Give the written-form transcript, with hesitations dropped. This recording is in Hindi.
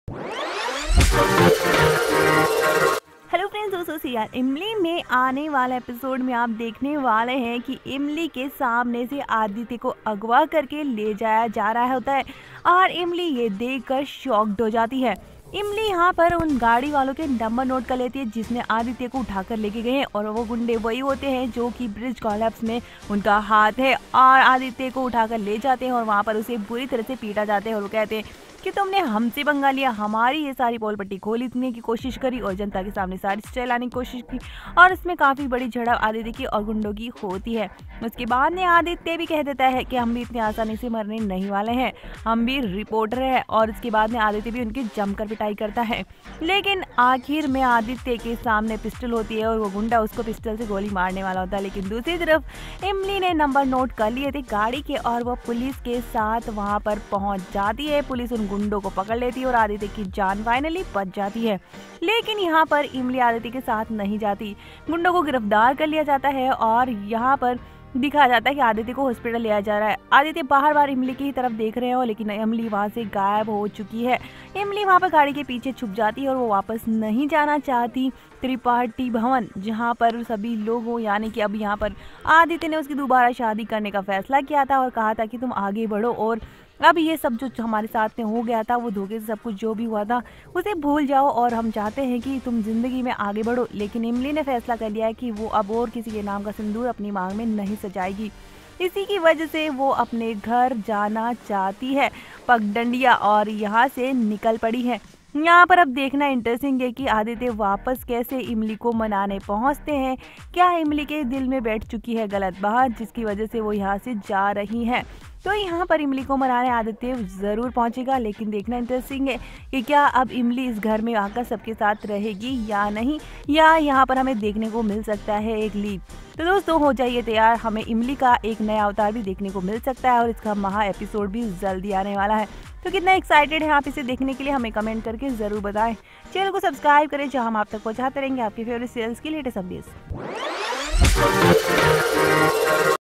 हेलो फ्रेंड्स, दोस्तों यार इमली में आने वाले एपिसोड में आप देखने वाले हैं कि इमली के सामने से आदित्य को अगवा करके ले जाया जा रहा होता है और इमली ये देखकर शॉक्ड हो जाती है। इमली यहाँ पर उन गाड़ी वालों के नंबर नोट कर लेती है जिसने आदित्य को उठाकर लेके गए हैं और वो गुंडे वही होते हैं जो कि ब्रिज कोलैप्स में उनका हाथ है और आदित्य को उठाकर ले जाते हैं और वहाँ पर उसे बुरी तरह से पीटा जाते हैं और वो कहते हैं कि तुमने हमसे पंगा लिया, हमारी ये सारी पोल पट्टी खोलने की कोशिश करी और जनता के सामने सारी स्टाइल लाने की कोशिश की और इसमें काफ़ी बड़ी झड़प आदित्य की और गुंडों की होती है। उसके बाद में आदित्य भी कह देता है कि हम भी इतनी आसानी से मरने नहीं वाले हैं, हम भी रिपोर्टर है और उसके बाद में आदित्य भी उनकी जमकर पिटाई करता है। लेकिन आखिर में आदित्य के सामने पिस्टल होती है और वो गुंडा उसको पिस्टल से गोली मारने वाला होता है। लेकिन दूसरी तरफ इमली ने नंबर नोट कर लिए थे गाड़ी के और वो पुलिस के साथ वहाँ पर पहुँच जाती है। पुलिस उन गुंडों को पकड़ लेती है और आदित्य की जान फाइनली बच जाती है। लेकिन यहाँ पर इमली आदित्य के साथ नहीं जाती, गुंडों को गिरफ्तार कर लिया जाता है और यहाँ पर दिखाया जाता है कि आदित्य को हॉस्पिटल ले जाया रहा है। आदित्य बार बार इमली की तरफ देख रहे हो लेकिन इमली वहाँ से गायब हो चुकी है। इमली वहाँ पर गाड़ी के पीछे छुप जाती है और वो वापस नहीं जाना चाहती त्रिपाठी भवन जहाँ पर सभी लोग हो, यानी कि अब यहाँ पर आदित्य ने उसकी दोबारा शादी करने का फैसला किया था और कहा था कि तुम आगे बढ़ो और अब ये सब जो हमारे साथ में हो गया था, वो धोखे से सब कुछ जो भी हुआ था उसे भूल जाओ और हम चाहते हैं कि तुम जिंदगी में आगे बढ़ो। लेकिन इमली ने फैसला कर लिया है कि वो अब और किसी के नाम का सिंदूर अपनी मांग में नहीं सजाएगी। इसी की वजह से वो अपने घर जाना चाहती है पगडंडिया और यहाँ से निकल पड़ी है। यहाँ पर अब देखना इंटरेस्टिंग है कि आदित्य वापस कैसे इमली को मनाने पहुँचते हैं। क्या इमली के दिल में बैठ चुकी है गलत बात जिसकी वजह से वो यहाँ से जा रही है। तो यहाँ पर इमली को मनाने आदित्य ज़रूर पहुँचेगा। लेकिन देखना इंटरेस्टिंग है कि क्या अब इमली इस घर में आकर सबके साथ रहेगी या नहीं, या यहाँ पर हमें देखने को मिल सकता है एक लीड। तो दोस्तों हो जाइए तैयार, हमें इमली का एक नया अवतार भी देखने को मिल सकता है और इसका महा एपिसोड भी जल्दी आने वाला है। तो कितना एक्साइटेड है आप इसे देखने के लिए, हमें कमेंट करके ज़रूर बताएं। चैनल को सब्सक्राइब करें जहां हम आप तक पहुंचाते रहेंगे आपके फेवरेट सीरियल्स की लेटेस्ट अपडेट्स।